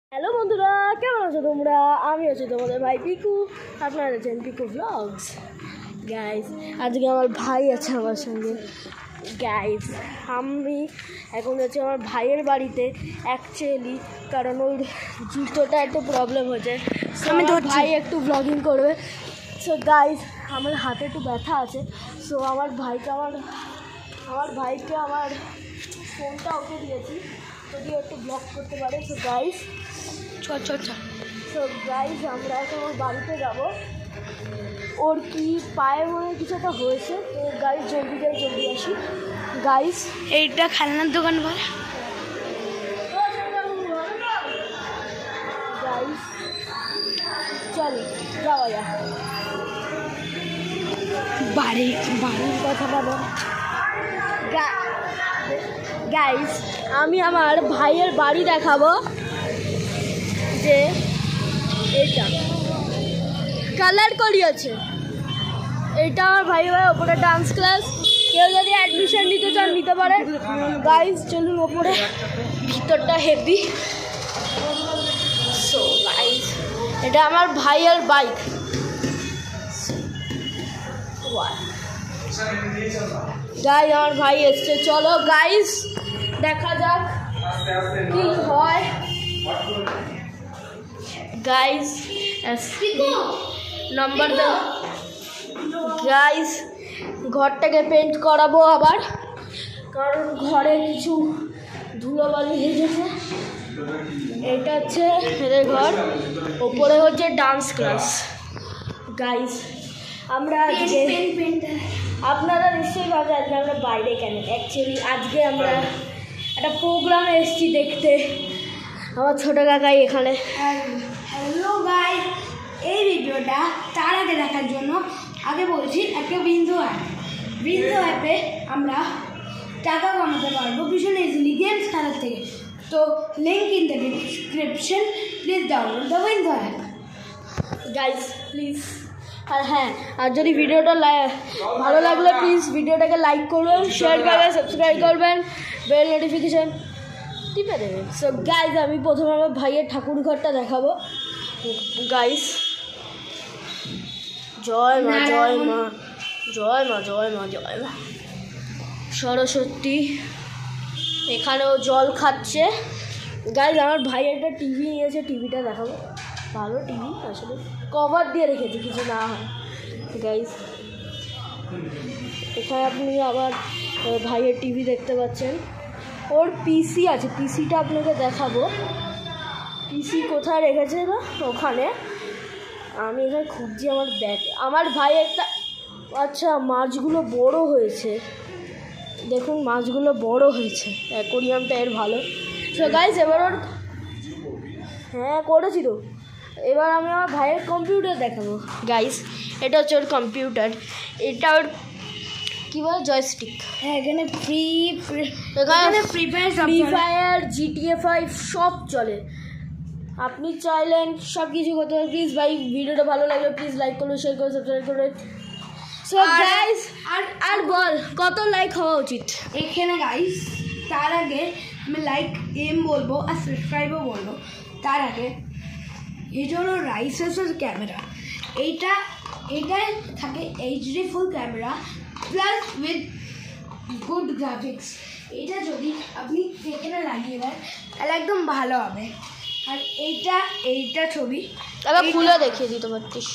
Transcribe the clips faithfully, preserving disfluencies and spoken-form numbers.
Hello বন্ধুরা, কেমন আছো তোমরা? আমি আছি তোমাদের ভাই পিকু, আপনারা আছেন পিকু ব্লগস। গাইস, আজকে আমার ভাই আছে আমার সঙ্গে। গাইস, আমি এখন যাচ্ছি আমার ভাইয়ের বাড়িতে অ্যাকচুয়ালি, কারণ ওই জুতোটা একটু প্রবলেম হয়েছে। আমি তো ভাই একটু ব্লগিং করবে। সো গাইস, আমার হাতে একটু ব্যথা আছে। সো আমার ভাইকে আমার আমার ভাইকে আমার ফোনটা ওকে দিয়েছি, যদি একটু ব্লগ করতে পারে। সো গাইস ছ ছ ছ সো গাইস, আমরা এখন ওর বাড়িতে যাবো। ওর কি পায়ে মনে কিছু একটা হয়েছে। তো গাইস, জলদি যাই, জলদি আসি। গাইস, এইটা খেলনার দোকান বল। গাইস চলো যাওয়া যাক। বাড়ি বাড়ির কথাটা বল। গাইস, আমি আমার ভাইয়ের বাড়ি দেখাবো। যে এটা কালার করিয়েছে, এটা আমার ভাই ভাই ওপরে ডান্স ক্লাস। কেউ যদি অ্যাডমিশন নিতে চান নিতে পারে। গাইস চলুন ওপরে, ভিতরটা হেভি। সো গাইস, এটা আমার ভাইয়ের বাইক। গাইস, আমার ভাই এসছে, চলো গাইস দেখা যাক কি হয়। গাইস নাম্বার দাও। গাইস, ঘরটাকে পেন্ট করাবো আবার, কারণ ঘরে কিছু ধুলোবালি হয়ে গেছে। এটা হচ্ছে এদের ঘর, ওপরে হচ্ছে ডান্স ক্লাস। গাইস, আমরা আজকে আপনারা নিশ্চয়ই ভাবে আজকে আমরা বাইরে কেন। অ্যাকচুয়ালি আজকে আমরা একটা প্রোগ্রামে এসেছি দেখতে। আমার ছোটো কাকাই এখানে। হ্যালো গাইস, এই ভিডিওটা তার আগে দেখার জন্য আগে বলছি একটা বিন্দু অ্যাপ। বিন্দু অ্যাপে আমরা টাকা কামাতে পারবো ভীষণ ইজিলি গেমস খেলার থেকে। তো link in the description, please download the Bindu app. Guys please, আর হ্যাঁ, আর যদি ভিডিওটা ভালো লাগলে প্লিজ ভিডিওটাকে লাইক করবেন, শেয়ার করবেন, সাবস্ক্রাইব করবেন, বেল নোটিফিকেশান টিপে দেবেন। সো গাইস, আমি প্রথমে আমার ভাইয়ের ঠাকুর ঘরটা দেখাবো। গাইস, জয় মা জয় মা জয় মা জয় মা জয় মা সরস্বতী। এখানেও জল খাচ্ছে। গাইস, আমার ভাই একটা টিভি নিয়েছে, টিভিটা দেখাবো। ভালো টিভি, আসলে কভার দিয়ে রেখেছি কিছু না হয়। গাইস, এখানে আপনি আবার ভাইয়ের টিভি দেখতে পাচ্ছেন। ওর পিসি আছে, পিসিটা আপনাকে দেখাবো। পিসি কোথায় রেখেছে না, ওখানে। আমি এখানে খুঁজছি আমার ব্যাগ। আমার ভাই একটা, আচ্ছা মাছগুলো বড় হয়েছে, দেখুন মাছগুলো বড় হয়েছে। অ্যাকোরিয়ামটা এর ভালো। সো গাইস, এবার ওর, হ্যাঁ করেছি তো। এবার আমি আমার ভাইয়ের কম্পিউটার দেখাবো। গাইস, এটা হচ্ছে ওর কম্পিউটার। এটা ওর কী বলে, জয়স্টিক। হ্যাঁ, এখানে ফ্রি এখানে free fire free fire GTA five সব চলে। আপনি চাইলেন সব কিছু করতে হবে। প্লিজ ভাই, ভিডিওটা ভালো লাগলে প্লিজ লাইক করুন, শেয়ার করুন, সাবস্ক্রাইব করুন। সো গাইস, আর আর বল কত লাইক হওয়া উচিত এখানে গাইস। তার আগে আমি লাইক এম বলবো আর সাবস্ক্রাইবও বলবো। তার আগে এই জন্য রাইসেসের ক্যামেরা, এইটা এটাই থাকে HD full camera plus with good graphics. এটা যদি আপনি এখানে লাগিয়ে দেন তাহলে একদম ভালো হবে। আর এইটা এইটা ছবি তাহলে খুলে দেখিয়ে দিতে পারতিস।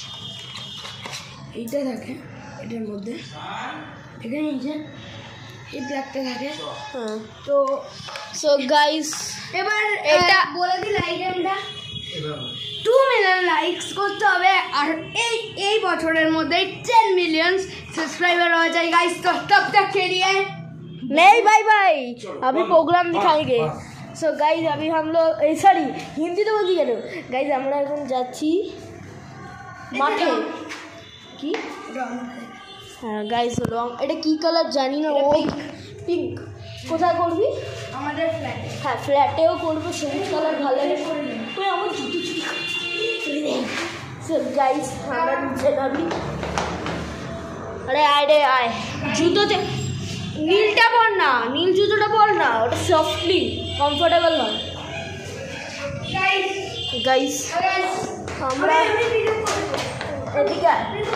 এইটা থাকে এটার মধ্যে, এখানে এই যে এই ব্ল্যাকটা থাকে। হ্যাঁ, তো সো গাইস, এবার এটা এটা বলে দিই লাইক আমরা টু মিলিয়ন লাইকস করতে হবে। আর এই এই বছরের মধ্যে টেন মিলিয়ন सब्सक्राइबर हो जाए गाइस। तो तब तक के लिए नहीं भाई भाई, अभी प्रोग्राम दिखाएंगे। सो गाइस, अभी हम लोग सॉरी हिंदी तो বলছি কেন। গাইস, আমরা এখন যাচ্ছি মাঠে। কি হ্যাঁ গাইস, রং এটা কি কালার জানি না। ও পিঙ্ক। কোথায় করবি? আমাদের ফ্ল্যাটে। হ্যাঁ, ফ্ল্যাটেও করবো। সবুজ কালার ভালো লাগে। ওই আমার জুতো চুরি। সো গাইস, আমরা নিচে নামি। আরে আয় রে আয়, জুতোতে নীলটা পর না, নীল জুতোটা পর না, ওটা সফটলি কমফোর্টেবল নয়। गाइस গাইস আমরা এদিকে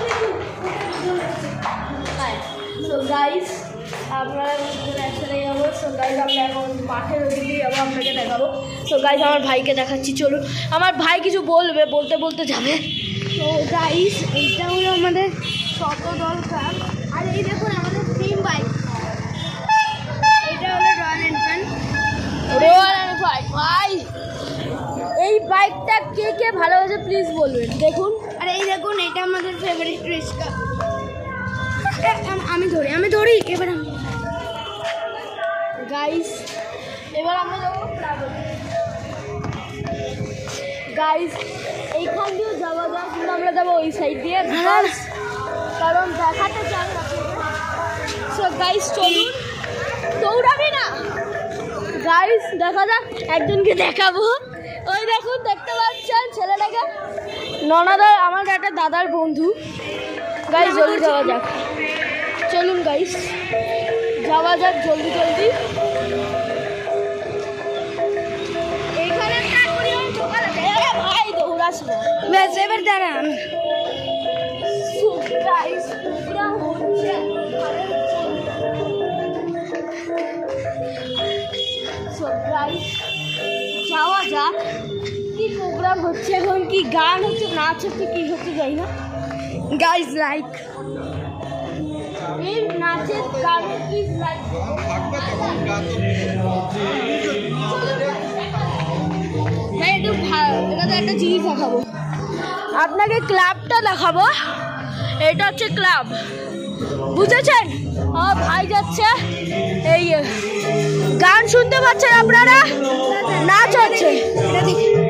সো গাইস আপনারা একসাথে যাবো। সো গাইস আমরা এখন মাঠের ওদিকে যাবো, আপনাকে দেখাবো। সো গাইস আমার ভাইকে দেখাচ্ছি, চলুন। আমার ভাই কিছু বলবে, বলতে বলতে যাবে। তো গাইস এইটা হলো আমাদের শত দরকার। আর এই দেখুন আমাদের ড্রিম বাইক, এটা হলো রয়্যাল এনফিল্ড। রয়্যাল এনফিল্ড ভাই, এই বাইকটা কে কে ভালোবাসে প্লিজ বলবেন। দেখুন, আর এই দেখুন এটা আমাদের ফেভারিট রিস্কা। আমি ধরি আমি ধরি এবার আমি গাইস এবার আমরা যাবো গাইস, এইখান দিয়েও যাওয়া যায়, কিন্তু আমরা যাবো ওই সাইড দিয়ে, কারণ দেখাতে চাই। সো গাইস চলুন, দৌড়াবি না গাইস, দেখা যাক। একজনকে দেখাবো, ওই দেখুন দেখতে পাচ্ছেন ছেলেটাকে, ননাদা আমার একটা দাদার বন্ধু। গাইস জলদি যাওয়া যাক, চলুন গাইস যাওয়া যাক জলদি জলদি। এইখানে ভাই দৌড়াস না, ব্যাস এবার দাঁড়ান। গাইস প্রোগ্রাম হচ্ছে, সো গাইস যাওয়া যাক। কি প্রোগ্রাম হচ্ছে এখন, কি গান হচ্ছে, নাচ হচ্ছে, কি হচ্ছে যাই না। গাইস লাইক এই নাচের গানের কি লাইক ভাই একটু এটা একটা জিনিস দেখাবো আপনাকে, ক্লাবটা দেখাবো। এটা হচ্ছে ক্লাব, বুঝেছেন? আমার ভাই যাচ্ছে, এই গান শুনতে পাচ্ছেন আপনারা, নাচ হচ্ছে।